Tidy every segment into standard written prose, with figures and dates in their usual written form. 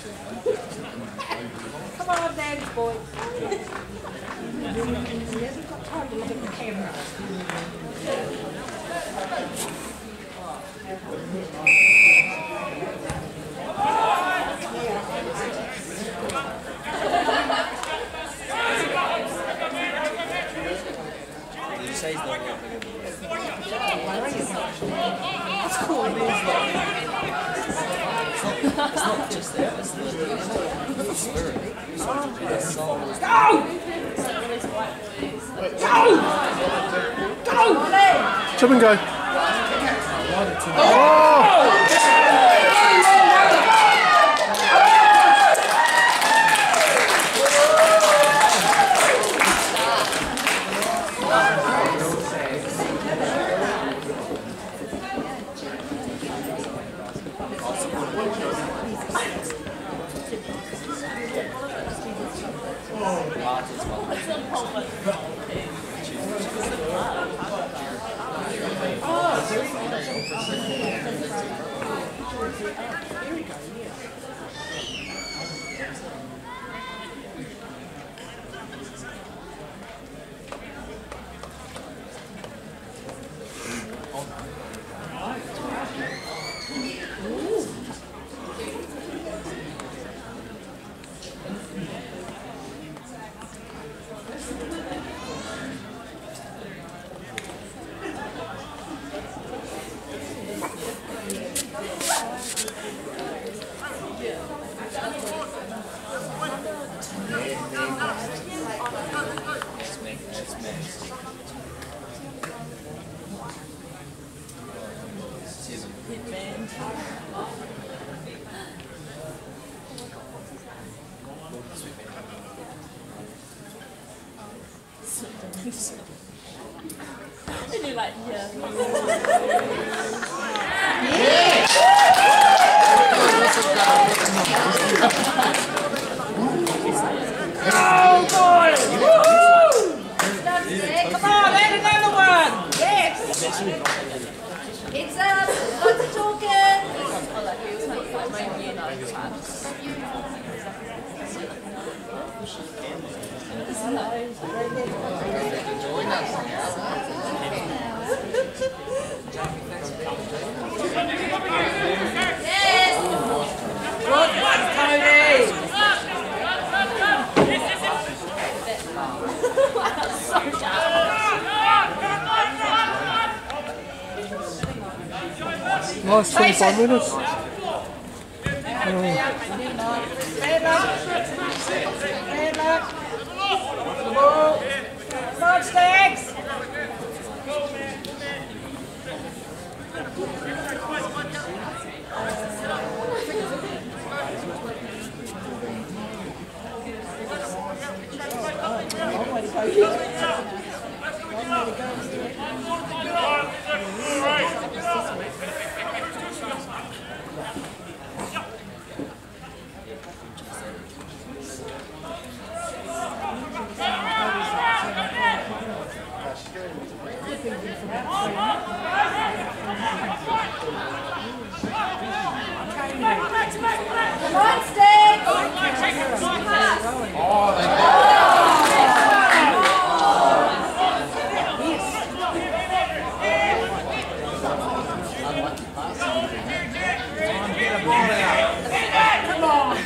Come on, dance, boys. He hasn't got time to look at the camera. Did you say he's not That's cool. It's not just there, it's the spirit. Go! Go! Jump and go. Oh! They do like, yeah. Oh, boys! Woo! Come on, add another one! Yes! It's up! Lots of talking! Yes! Good one, Tony! Last 25 minutes. Stand up! Stand up! Come on, Stags! Come on, Stags! Come on!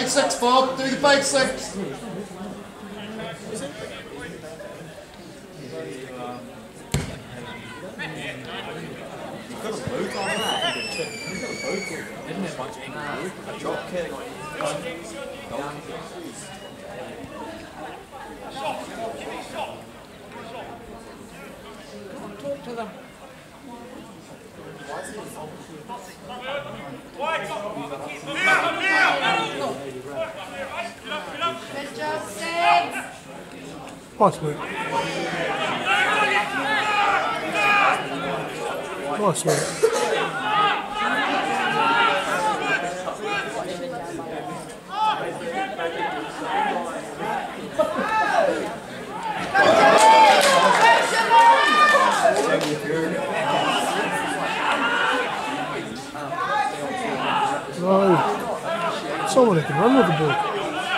basics, Bob. Do the basics. Talk to them. Good job, Six. Nice move. Nice move. No. Someone who can run with the ball.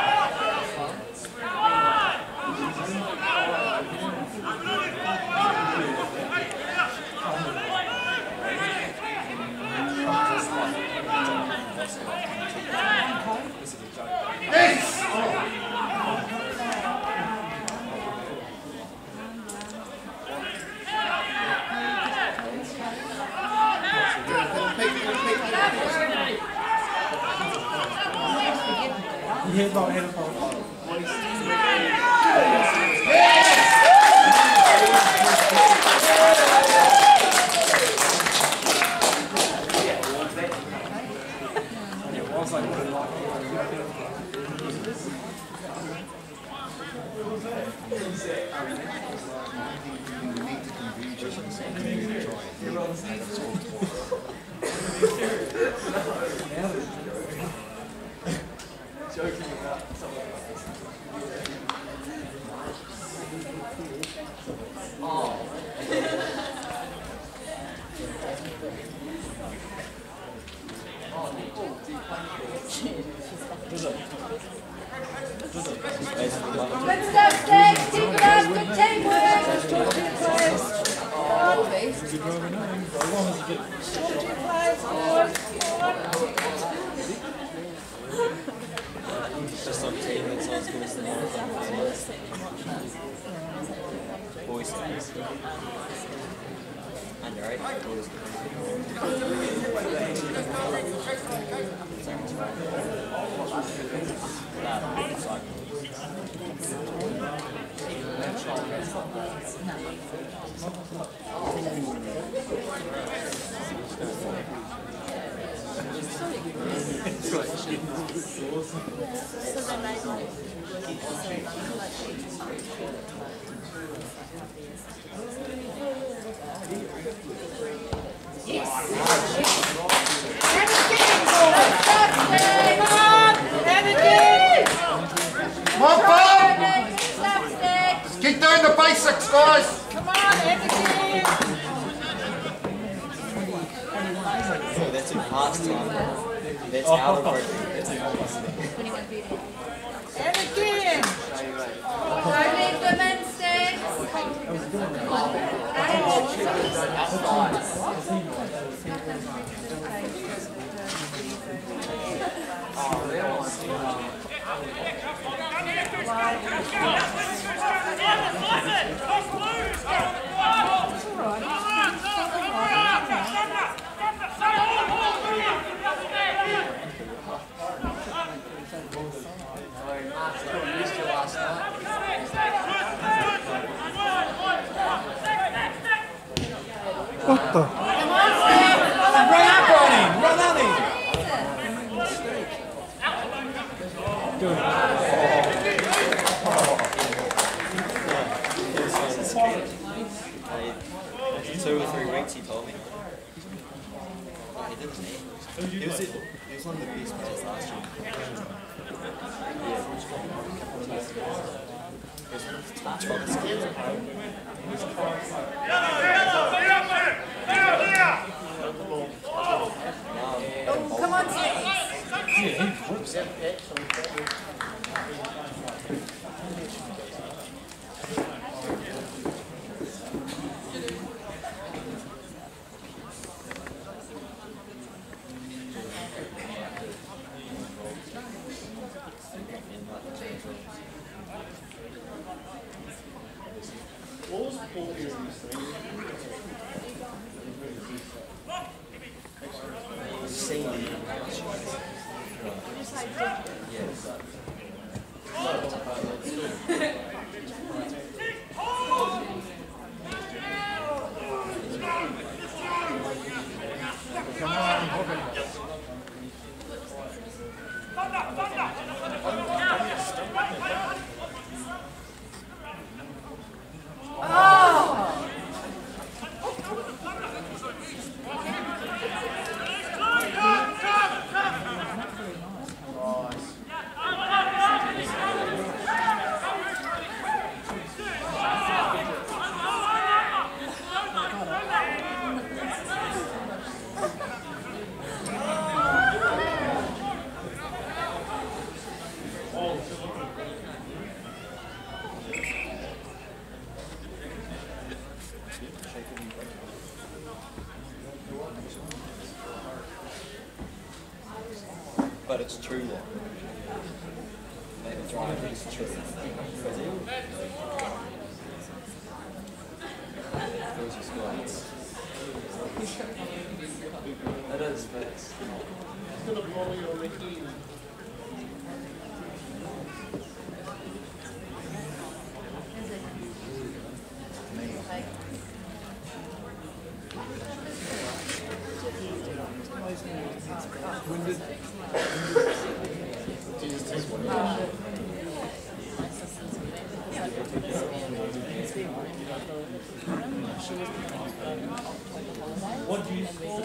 Good stuff, Six. Keep it up. Good teamwork. Just talk to your players. Talk to your players, boys. Just on team, it's not as good as the boys. Under 8, boys. Keep doing the basics, guys. Come on, everything. Oh, that's in past time. That's out of rugby. And again. Don't leave them in, Six. What the? Run up on him! Run on him! Two or 3 weeks he told me. He didn't he? He was one of the best players last year. Oh, come on, Six. but it's true one. Maybe drive is true. Those are squats. That is, but it's gonna blow you on the key. What do you score?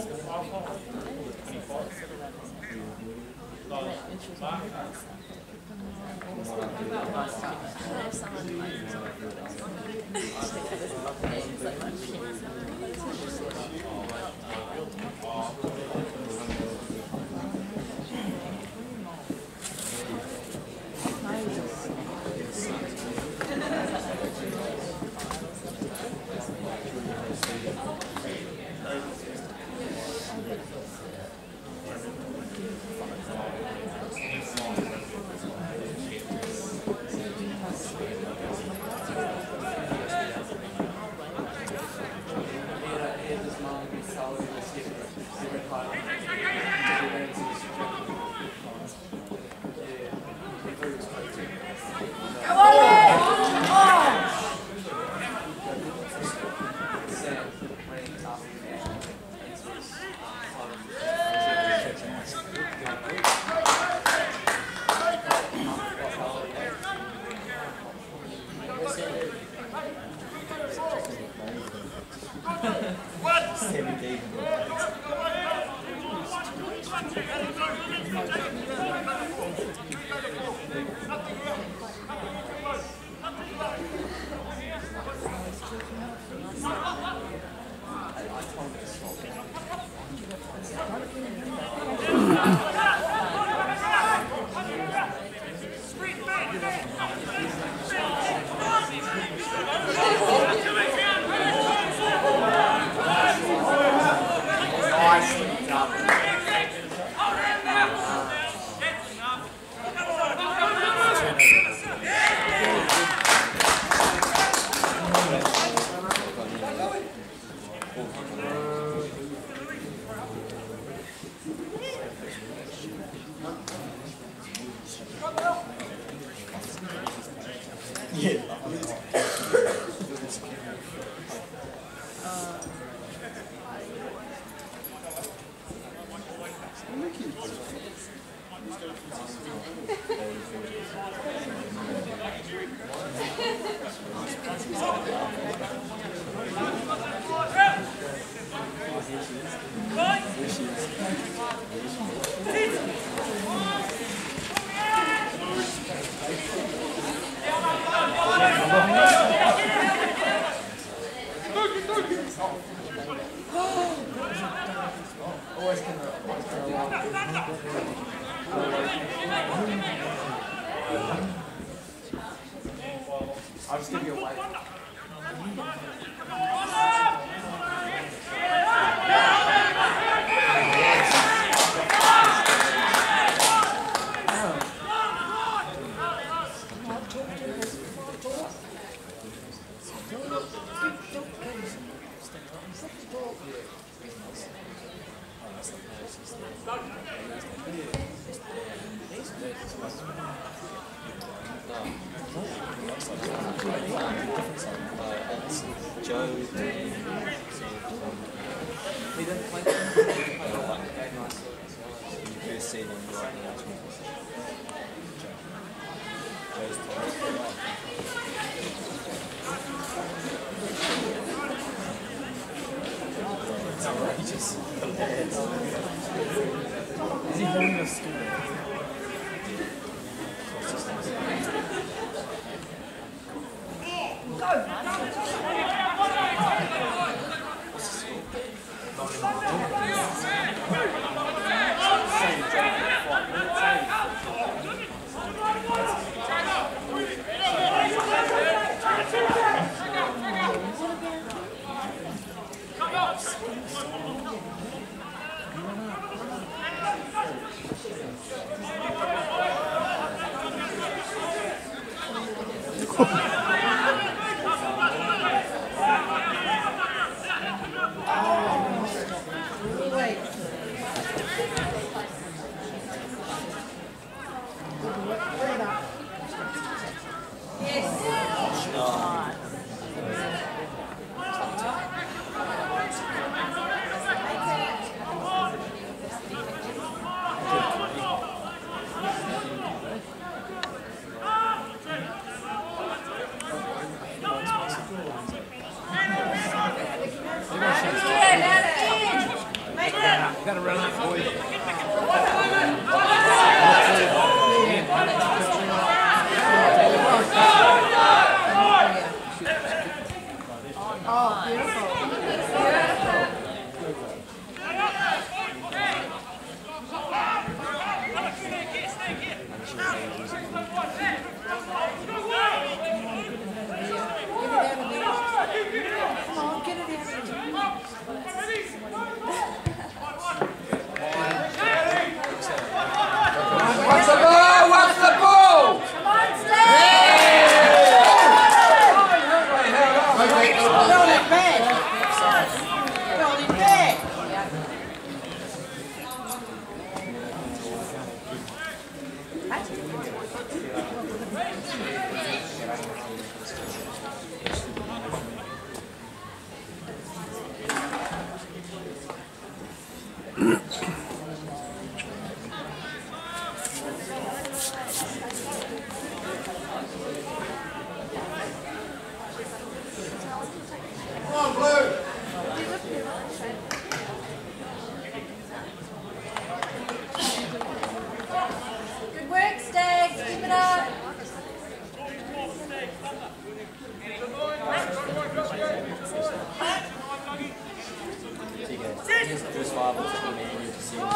I'll just give you a white. Is he holding a stool? Gotta run that boy. Oh, beautiful. What's the ball? What's the ball? Come on, Steve! Hold it back. Hold it back. Come on, Blue. Good work, Stags. Keep it up. There's 5 or 6 men you see in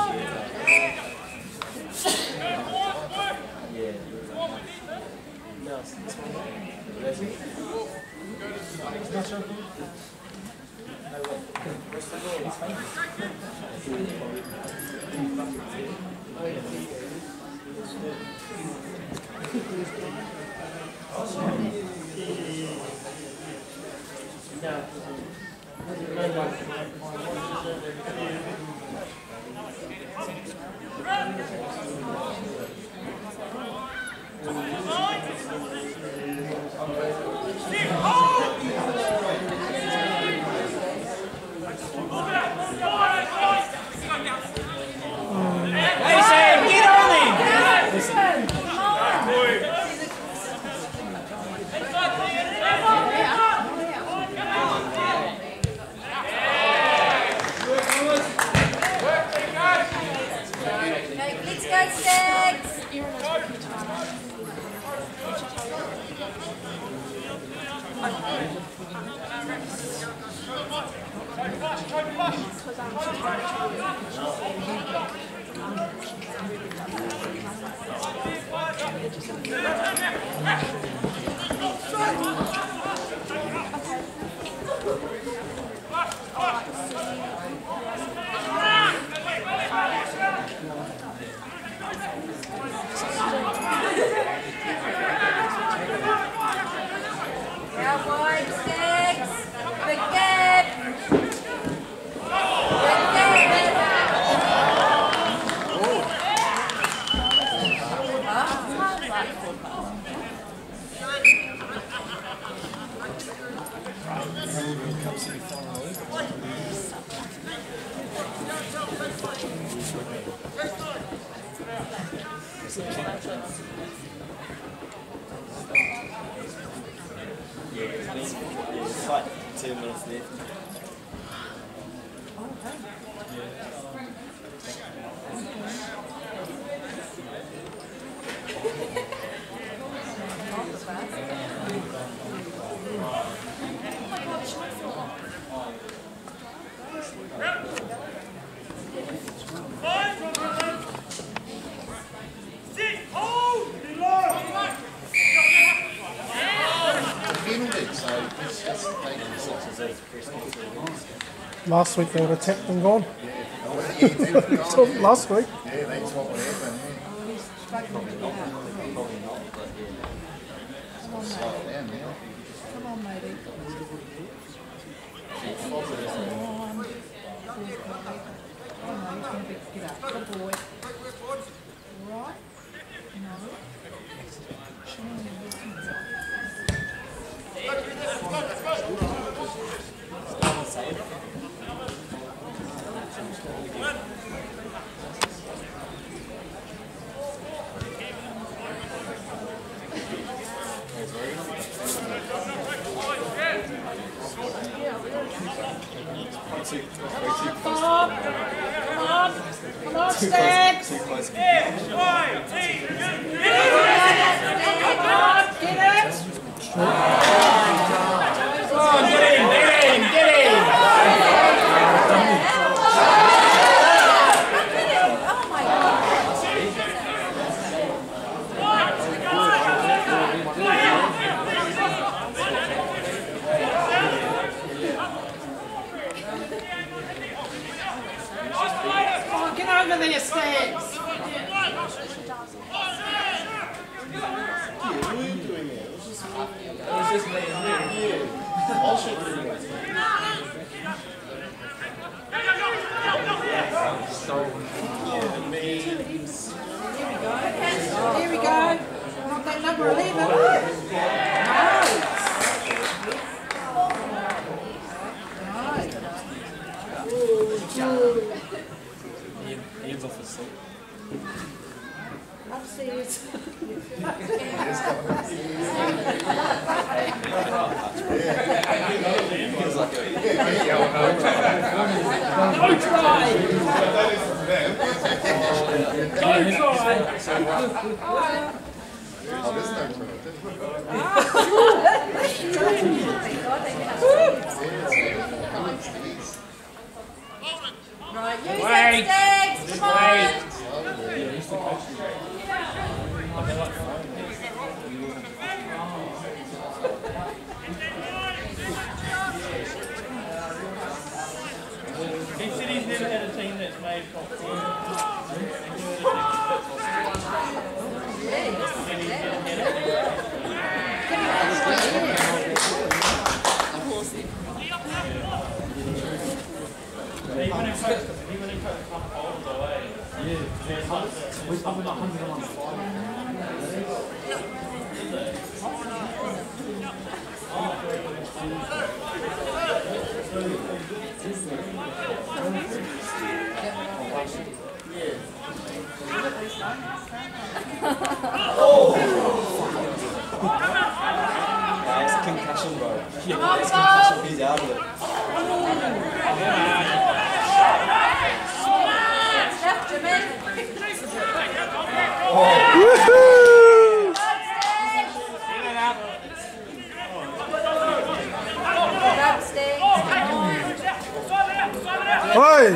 Hey, Sam, get on him! Okay, let's go, Stags. Cowboy, Stags. Big gap. It's like 2 minutes left. Last week they would have tapped and gone. Last week. Yeah, that's what would happen. Come on, matey. Come on. Oh no, he's going to pick it up. Good boy. Right? No. Come on, Sticks! Too close. Get it! Come on, get in! Get over there, Sticks! Here we go. Not that number 11. Ian's off his seat. Upstairs. Don't try! Don't try! Right, use Wait. it, Sticks. Come on. He said he's never had a team that's made top 10. Even in coach holes away. Yeah, we're up about 101. It's a concussion, bro. Come on, It's Bob. concussion. He's out of it. Steph, Jimmy. Woohoo! Grab Sticks. Oi!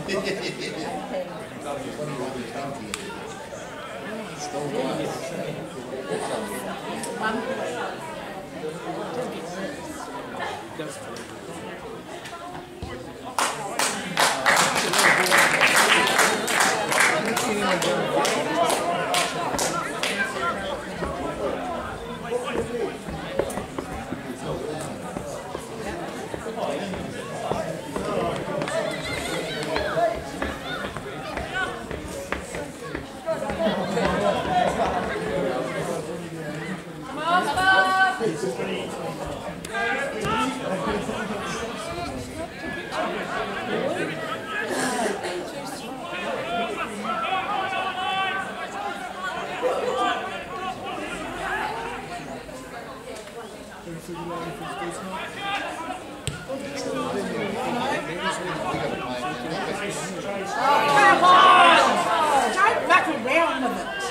Come on! Don't muck around with it.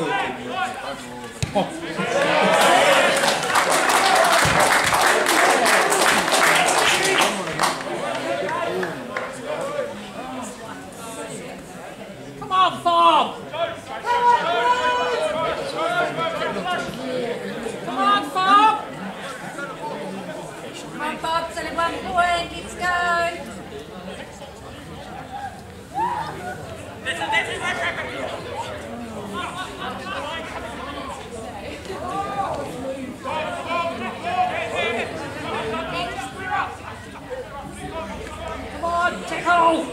Come on, FOB! Come on, FOB! Come on, Bob, it's only 1 point, let's go. Come on, tackle!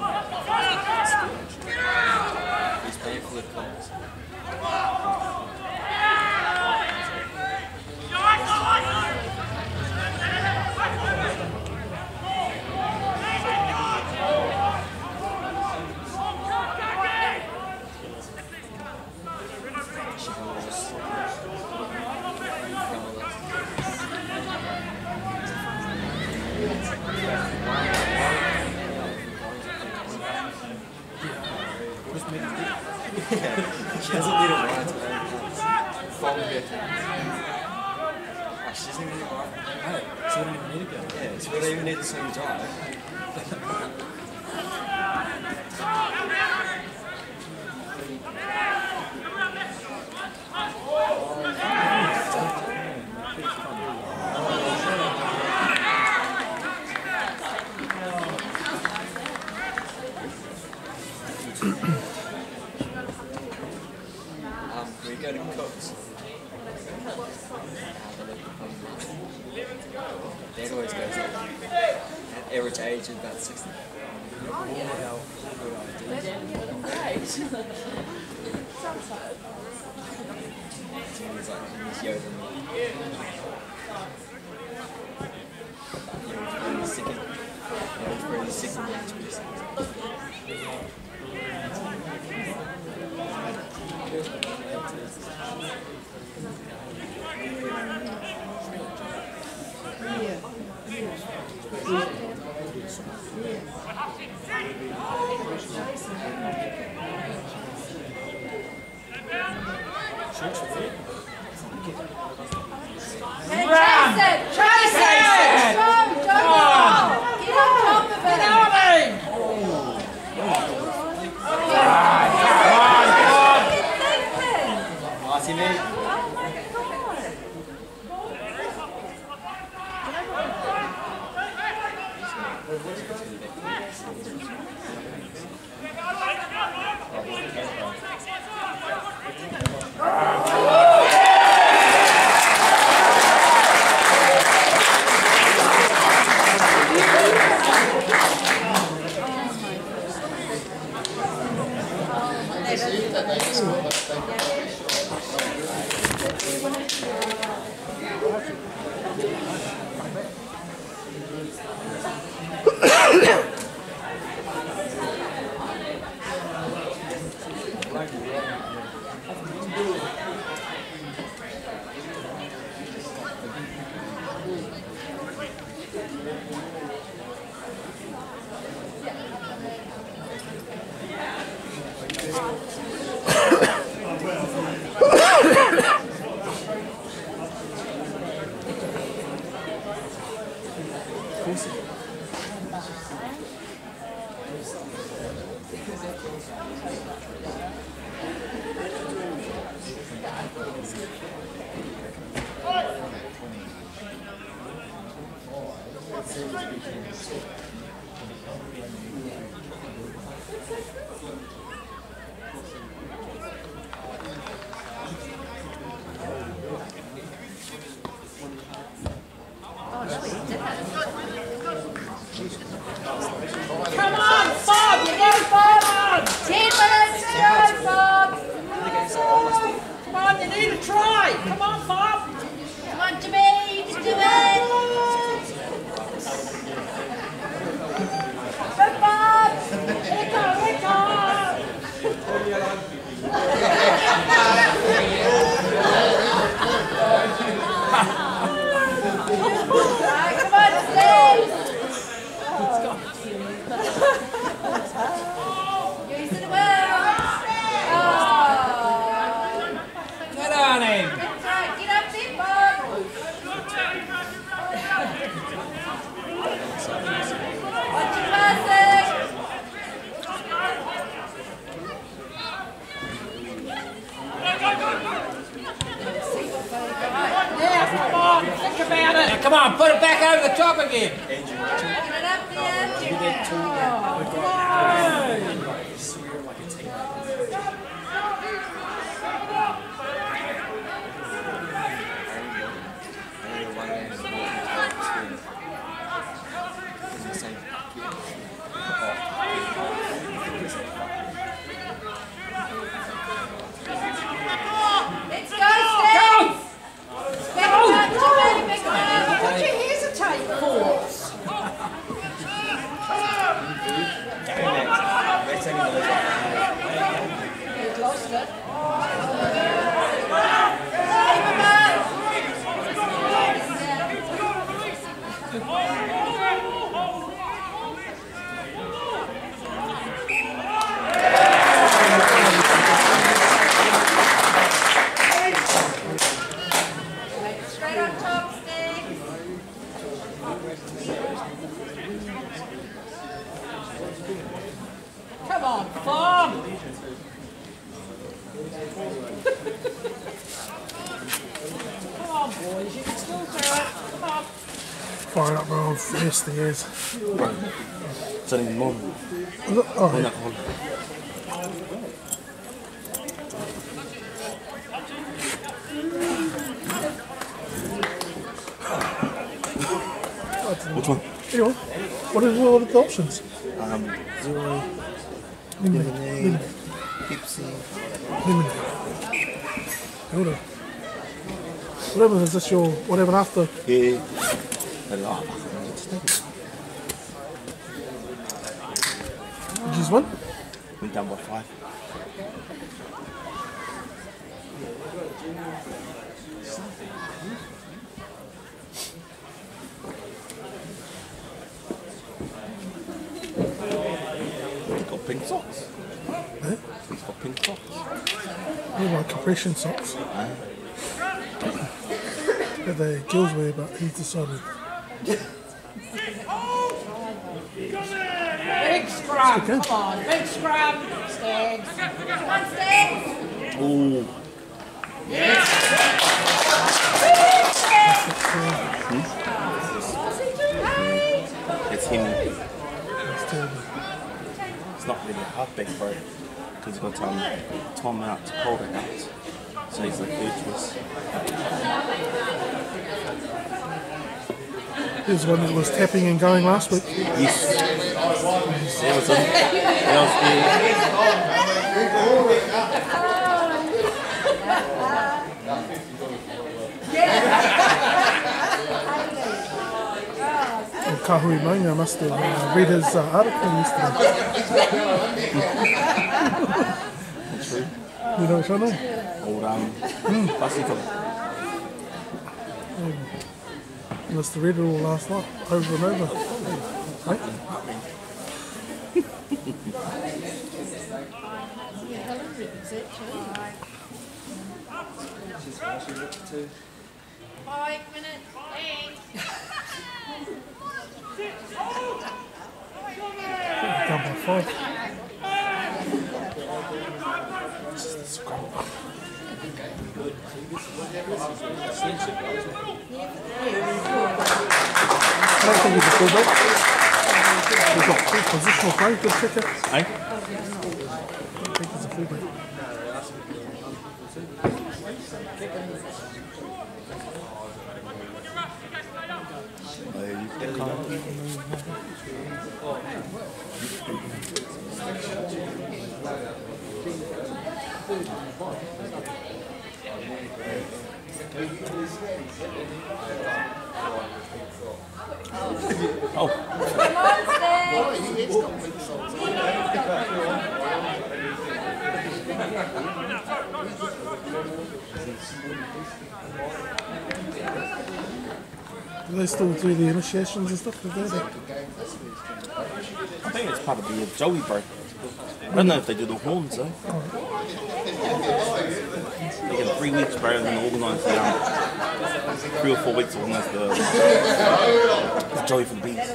He's playing for the Colts. She doesn't need a ride to learn from good. She doesn't even need a ride. Hey, so we don't even need to go. Yeah, so we don't even need the same drive. We go to Cooks. Dad always goes like, average age is about 60. Oh, yeah. Great. Sounds like. So he's like, he's younger than me. He's second. He's probably second age person. Hey, chase it! Strong, don't get on top of it. Marty, mate. Come on, Bob! You go, Bob! 10 minutes to go, Bob. Come on, you need a try! Come on, Bob! Come on, Jimmy, you can do it. Go, Bob. Right, come on, Steve. Use it well. Oh. Get on him! That's right, get up there, Bob. Watch your passing. Yeah, come on! Think about it! Now, come on, put it back over the top again! Get it up there. Come on! Let's go, Steve. Back up, Jimmy, back up. What do you hesitate for? He's lost it. Straight on top, Steve. Come on, Bob! Come on, boys, you can still do it. Come on. Fire up, bro. Yes, he is. It's only one. Oh, That one. Which one? here you are. What are the options? Zero. Lemonade. Pepsi. Lemonade. Hold on. Whatever, is this your whatever after? Yeah. Did you just win? Went down by 5. Got pink socks. Eh? He's got pink socks. Oh, like compression socks. That the girls wear, but he's decided. Big scrum, come on, big scrum, Stags. Come on, Steve. Ooh. It's him. It's terrible. It's not really a halfback bro. Because he's got Tom out to hold it out. So he's like third choice. Here's one that was tapping and going last week. Yes. There was Kahui Maunga must have read his article yesterday. True. You know which one, eh? Old Varsity fella. He must have read it all last night, over and over. Right? Five minutes. Thanks. Down by 5. I don't think he's a fullback. He's got good positional play, good kicker. Eh? I don't think he's a fullback. Come on, Do they still do the initiations and stuff? Do they? I think it's part of the Joey break. I don't know if they do the horns though. They get 3 weeks bro, then organise the 3 or 4 weeks to organise the Joey for the Beats.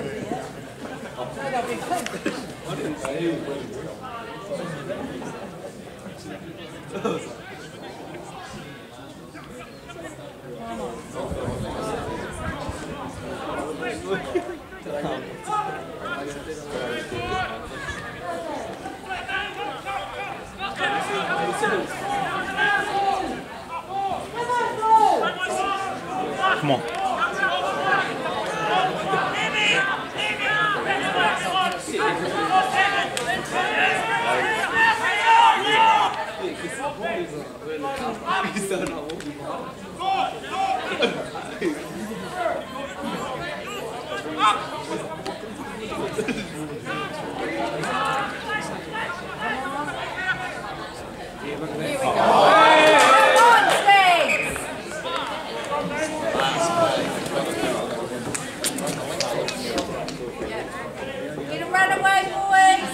Come on. Get him run away, boys!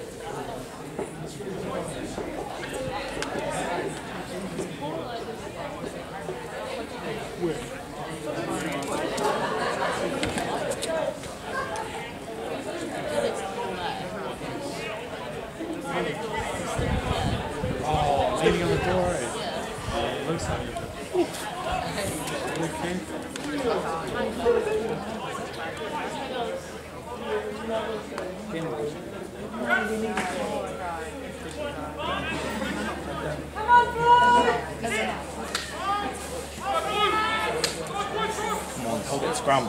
Leaning on the door. It looks like it. Come on, boys! Come on, hold it, scrum.